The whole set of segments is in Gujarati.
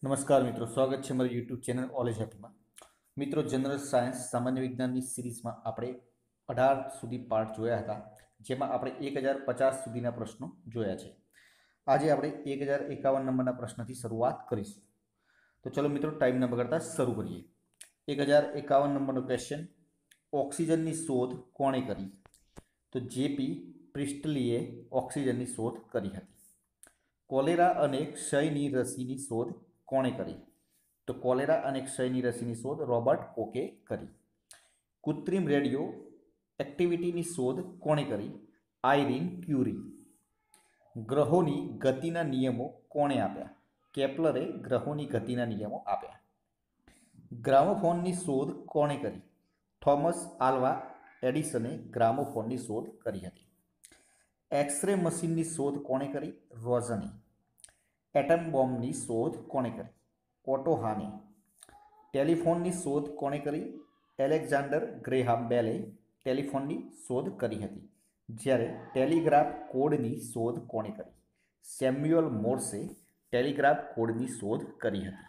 નમસ્કાર મિત્રો, સ્વાગત છે મારી યુટ્યુબ ચેનલ ઓલેજ હેપીમાં. મિત્રો, જનરલ સાયન્સ સામાન્ય વિજ્ઞાનની સિરીઝમાં આપણે 18 સુધી પાઠ જોયા હતા, જેમાં આપણે 1050 સુધીના પ્રશ્નો જોયા છે. આજે આપણે 1051 નંબરના પ્રશ્નથી શરૂઆત કરીશું. તો ચલો મિત્રો, ટાઈમ ન બગાડતા શરૂ કરીએ. 1051 નંબરનો ક્વેશ્ચન: ઓક્સિજનની શોધ કોણે કરી? તો જેપી પ્રિસ્ટલીએ ઓક્સિજનની શોધ કરી હતી. કોલેરા અને ક્ષયની રસીની શોધ કોણે કરી? તો કોલેરા અને ક્ષયની રસીની શોધ રોબર્ટ કોકે કરી. કૃત્રિમ રેડિયો એક્ટિવિટીની શોધ કોણે કરી? આયરીન ક્યુરી. ગ્રહોની ગતિના નિયમો કોણે આપ્યા? કેપ્લરે ગ્રહોની ગતિના નિયમો આપ્યા. ગ્રામોફોનની શોધ કોણે કરી? થોમસ આલ્વા એડિસને ગ્રામોફોનની શોધ કરી હતી. એક્સ-રે મશીનની શોધ કોણે કરી? રોઝને. એટમ બોમ્બની શોધ કોણે કરી? ઓટો હાને. ટેલિફોનની શોધ કોણે કરી? એલેક્ઝાન્ડર ગ્રેહામ બેલે ટેલિફોનની શોધ કરી હતી. જ્યારે ટેલિગ્રાફ કોડની શોધ કોણે કરી? સેમ્યુઅલ મોર્સે ટેલિગ્રાફ કોડની શોધ કરી હતી.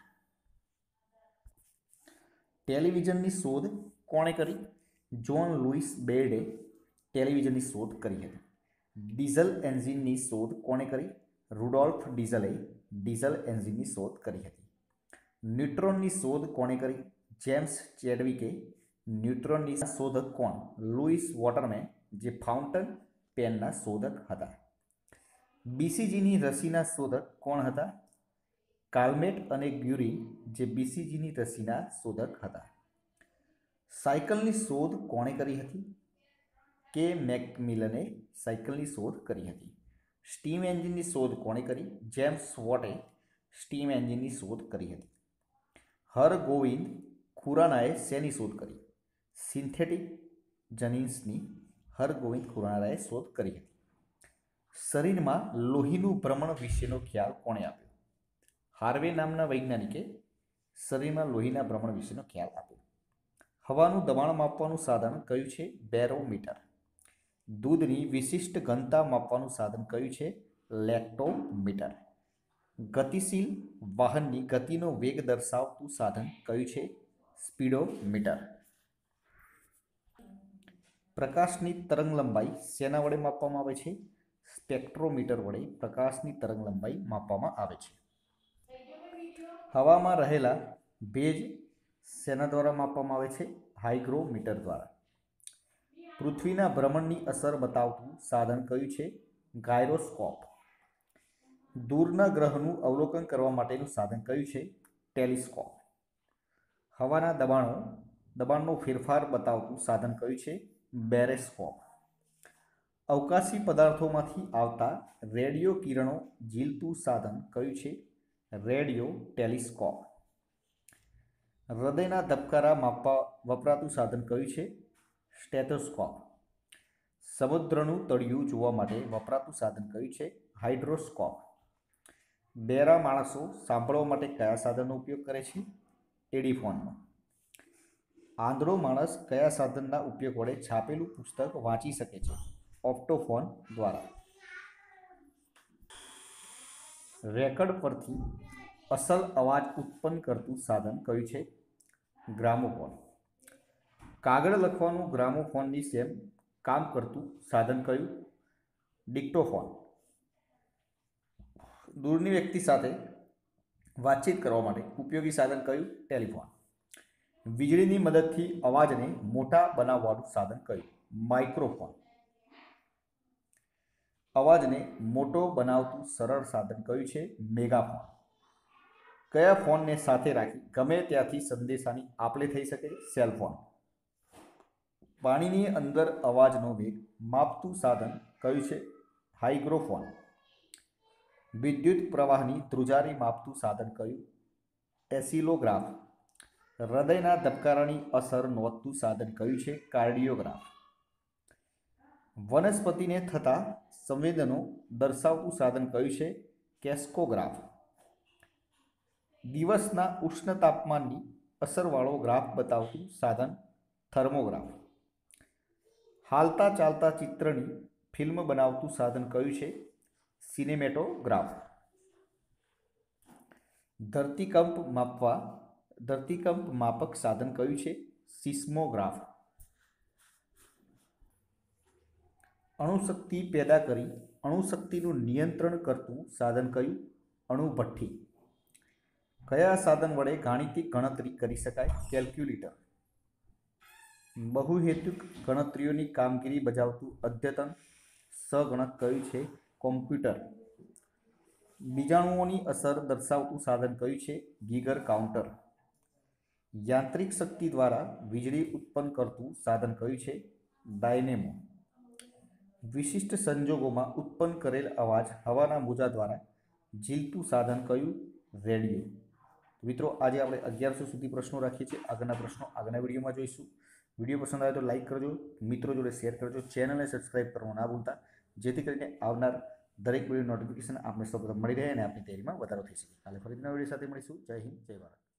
ટેલિવિઝનની શોધ કોણે કરી? જોન લુઈસ બેર્ડે ટેલિવિઝનની શોધ કરી હતી. ડીઝલ એન્જિનની શોધ કોણે કરી? રુડોલ્ફ ડીઝલે ડીઝલ એન્જિનની શોધ કરી હતી. ન્યુટ્રોનની શોધ કોણે કરી? જેમ્સ ચેડવિકે. ન્યુટ્રોનની શોધક કોણ? લુઈસ વોટરમેન, જે ફાઉન્ટન પેનના શોધક હતા. બીસીજીની રસીના શોધક કોણ હતા? કાલ્મેટ અને ગ્યુરિન, જે બીસીજીની રસીના શોધક હતા. સાયકલની શોધ કોણે કરી હતી? કે મેકમિલને સાયકલની શોધ કરી હતી. સ્ટીમ એન્જિનની શોધ કોણે કરી? જેમ્સ વોટે સ્ટીમ એન્જિનની શોધ કરી હતી. હરગોવિંદ ખુરાનાએ શેની શોધ કરી? સિન્થેટિક જનીન્સની હરગોવિંદ ખુરાનાએ શોધ કરી હતી. શરીરમાં લોહીનું ભ્રમણ વિશેનો ખ્યાલ કોણે આપ્યો? હાર્વે નામના વૈજ્ઞાનિકે શરીરમાં લોહીના ભ્રમણ વિશેનો ખ્યાલ આપ્યો. હવાનું દબાણ માપવાનું સાધન કયું છે? બેરોમીટર. દૂધની વિશિષ્ટ ઘનતા માપવાનું સાધન કયું છે? લેક્ટોમીટર. ગતિશીલ વાહનની ગતિનો વેગ દર્શાવતું સાધન કયું છે? સ્પીડોમીટર. પ્રકાશની તરંગલંબાઈ શેના વડે માપવામાં આવે છે? સ્પેક્ટ્રોમીટર વડે પ્રકાશની તરંગલંબાઈ માપવામાં આવે છે. હવામાં રહેલા ભેજ શેના દ્વારા માપવામાં આવે છે? હાઇગ્રોમીટર દ્વારા. પૃથ્વીના ભ્રમણની અસર બતાવતું સાધન કયું છે? ગાયરોસ્કોપ. દૂરના ગ્રહનું અવલોકન કરવા માટેનું સાધન કયું છે? ટેલિસ્કોપ. હવાના દબાણનો ફેરફાર બતાવતું સાધન કયું છે? બેરેસ્કોપ. અવકાશી પદાર્થોમાંથી આવતા રેડિયો કિરણો ઝીલતું સાધન કયું છે? Radio telescope. હૃદયના ધબકારા માપવા વપરાતું સાધન કયું છે? સ્ટેથોસ્કોપ. સમુદ્રનું તળિયું જોવા માટે વપરાતું સાધન કયું છે? હાઇડ્રોસ્કોપ. બહેરા માણસો સાંભળવા માટે કયા સાધનનો ઉપયોગ કરે છે? એડીફોનનો. આંધળો માણસ કયા સાધનના ઉપયોગ વડે છાપેલું પુસ્તક વાંચી શકે છે? ઓપ્ટોફોન દ્વારા. રેકર્ડ પરથી અસલ અવાજ ઉત્પન્ન કરતું સાધન કયું છે? ગ્રામોફોન. કાગળ લખવાનું ગ્રામોફોનની જેમ કામ કરતું સાધન કયું? ડિક્ટોફોન. દૂરની વ્યક્તિ સાથે વાતચીત કરવા માટે ઉપયોગી સાધન કયું? ટેલિફોન. વીજળીની મદદથી અવાજને મોટા બનાવવાનું સાધન કયું? માઇક્રોફોન. અવાજને મોટો બનાવતું સરળ સાધન કયું છે? મેગાફોન. કયા ફોનને સાથે રાખી ગમે ત્યાંથી સંદેશાની આપ-લે થઈ શકે? સેલફોન. પાણીની અંદર અવાજનો વેગ માપતું સાધન કયું છે? હાઇગ્રોફોન. વિદ્યુત પ્રવાહની ધ્રુજારી માપતું સાધન કયું? એસિલોગ્રાફ. હૃદયના ધબકારાની અસર નોંધતું સાધન કયું છે? કાર્ડિયોગ્રાફ. વનસ્પતિને થતા સંવેદનો દર્શાવતું સાધન કયું છે? કેસ્કોગ્રાફ. દિવસના ઉષ્ણ તાપમાનની અસરવાળો ગ્રાફ બતાવતું સાધન થર્મોગ્રાફ. હાલતા ચાલતા ચિત્રની ફિલ્મ બનાવતું સાધન કયું છે? સિનેમેટોગ્રાફ. ધરતીકંપ માપવા ધરતીકંપ માપક સાધન કયું છે? સિસ્મોગ્રાફ. અણુશક્તિ પેદા કરી અણુશક્તિનું નિયંત્રણ કરતું સાધન કયું? અણુભઠ્ઠી. કયા સાધન વડે ગાણિતિક ગણતરી કરી શકાય? કેલ્ક્યુલેટર. બહુહેતુક ગણતરીઓની કામગીરી બજાવતું અદ્યતન સગણક કયું છે? કોમ્પ્યુટર. બીજાણુઓની અસર દર્શાવતું સાધન કયું છે? Geiger counter. યાંત્રિક શક્તિ દ્વારા વીજળી ઉત્પન્ન કરતું સાધન કયું છે? ડાયનેમો. વિશિષ્ટ સંજોગોમાં ઉત્પન્ન કરેલ અવાજ હવાના મોજા દ્વારા ઝીલતું સાધન કયું? રેડિયો. મિત્રો, આજે આપણે 1100 સુધી પ્રશ્નો રાખીએ છીએ. આગળના પ્રશ્નો આગળના વિડીયોમાં જોઈશું. વિડીયો પસંદ આવે તો લાઇક કરજો, મિત્રો જોડે શેર કરજો, ચેનલને સબસ્ક્રાઇબ કરવાનું ના ભૂલતા, જેથી કરીને આવનાર દરેક વિડીયો નોટિફિકેશન આપણે સૌપ્રથમ મળી રહે અને આપણી તૈયારીમાં વધારો થઈ શકે. કાલે ફરી નવા વિડીયો સાથે મળીશું. જય હિન્દ, જય ભારત.